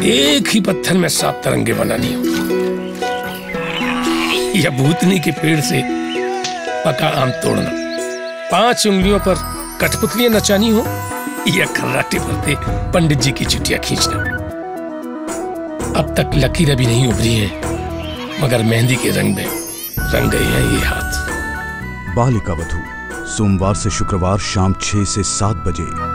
एक ही पत्थर में 7 तरंगे बनानी हो, या भूतनी के पेड़ से पका आम तोड़ना, 5 उंगलियों पर कठपुतलियां नचानी हो, या खर्राटे पड़ते पंडित जी की चुटिया खींचना। अब तक लकीरें भी नहीं उभरी हैं, मगर मेहंदी के रंग में रंग गए हैं ये हाथ। बालिका वधू सोमवार से शुक्रवार शाम 6 से 7 बजे।